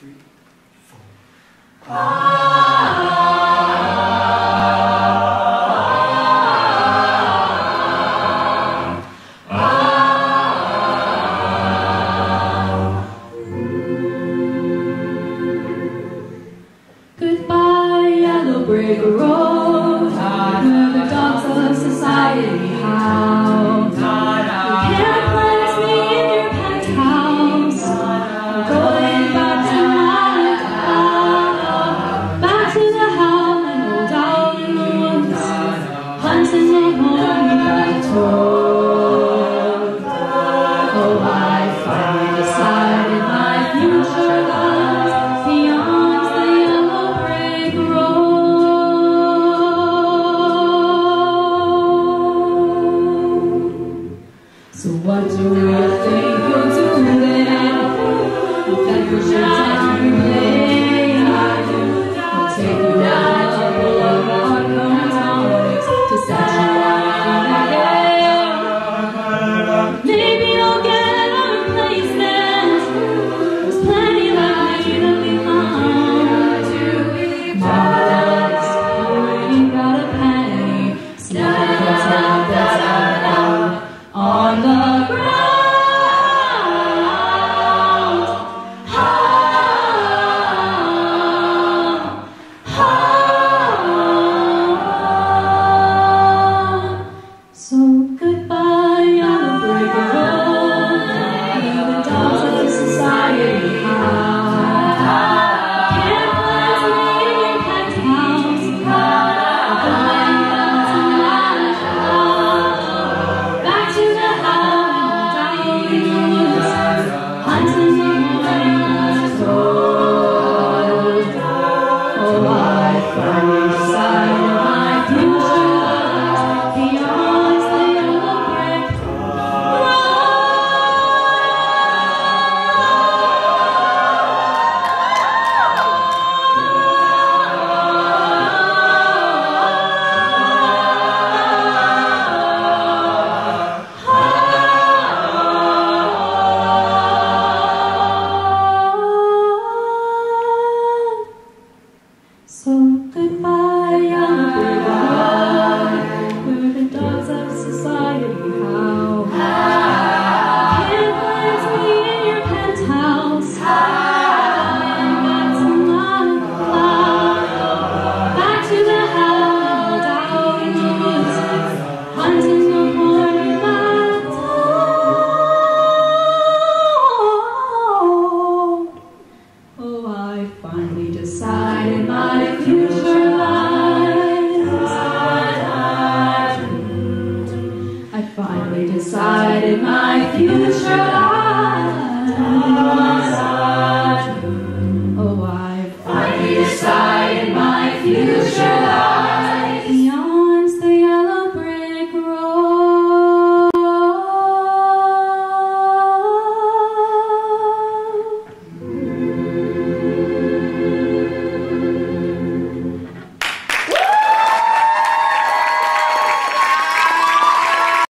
3, 4. Goodbye, yellow brick road, where the dogs of society howl. You can't place me in your penthouse. I'm going back to my town, back to the howling old owl in the woods, hunting the horny-backed toad. Oh, I finally decided my future lies beyond the yellow brick road. So what do you think you'll do then? That you should take you play. I'll take you down the boulevard comes to set you on again. Maybe you'll get a replacement. There's plenty like me to be mine. Marvelous, you ain't got a penny. Snap your tablets out on the ground. So goodbye, yellow brick road, where the dogs of society howl. Can't place me in your penthouse. I'm going back to my town, back to the howling old in the woods, hunting the horny-backed toad. Oh, I finally decided my future lies beyond the yellow brick So goodbye, yellow brick road, where the dogs of society howl. Can't place me in your penthouse. Going back to my cloud, back to the howling owl in the woods, hunting the horny-backed toad. Oh, I finally decided my future lies. I finally decided my future lies.